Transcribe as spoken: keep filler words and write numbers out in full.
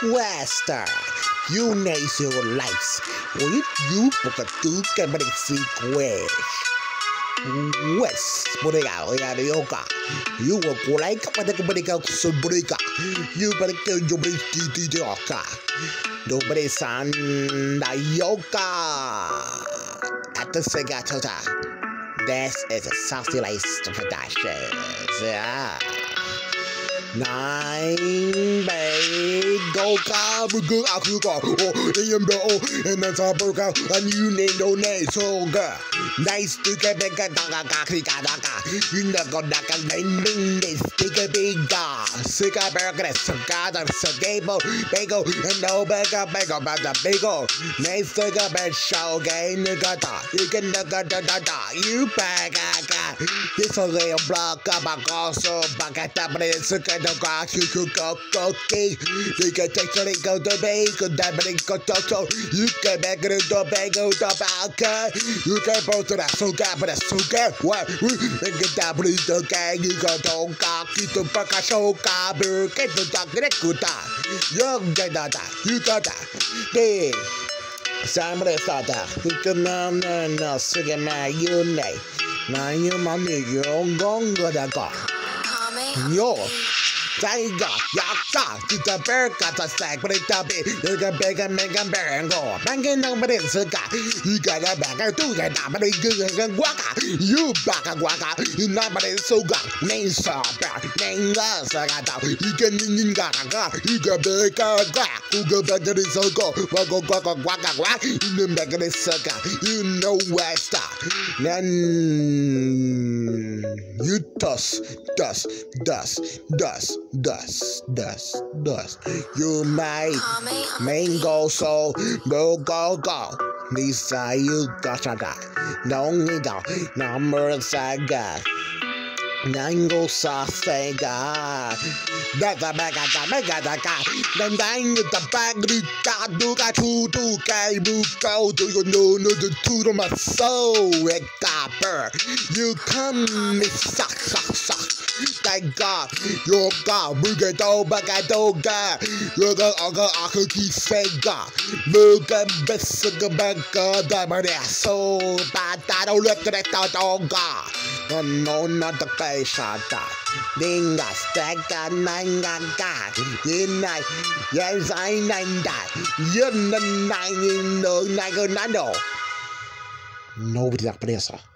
Wester, you nace your lives. With you, Pocatuca, but it's secret. West, Bodega, Yoga. You will go like a Bodega, Subrica. You better kill your big yoga. Nobody san the yoga at the Segatota. This is a socialized production. Yeah. Nine bay go car go out you go oh and that's a burger and you name no name so girl nice to get back at the you never got a name this big a big guy sick a burger got a gable bagel and no bagel bagel about the bagel nice to get back show game you got you can look at the you bag this a little block about also back at the the grass you could go cookie. You can take the go to bagel, that go to you can make it to bagel, the balcony. You can both to that so good, but that's so good. What we get that blue the gang, you go to cocky to back a show carbur, get to talk the good time. You get that, you got that. Big. Somebody thought that. You can now, no, no, second man, you name. Now you mommy, you're gone, go that car. Yo. Tiger, Yaka, it's a bear got a sack, but it's a bit. You can beg and make a bear and go. Banging nobody is a guy. You got a bag or two, and nobody can guaca. You back a guaca. You nobody so got. Name saw bear. Name us, I got out. You can in gaga. You can beg a guac. You go back to the so go. Go guaca guaca guac. You can back to the sucker. You know where stop. Then you toss, dust, dust, dust. Dust, dust, dust. You might mango so go go go. Lisa, you got a guy. No need to number saga. Nango saga. That's a mega mega guy. Then dang the bag got do got two two guy go to you know no the two to my soul red copper. You come me suck suck suck. Thank God, your God, we get over, get over. You're the other Aki Sega. Look at Bessica Banker, Diamond, so bad. I don't look at it all, God. No, not the patient. Dinga, stack, and nine, God. In night, yes, I nine that. You're the nine, no, nine, no. Nobody up there, sir.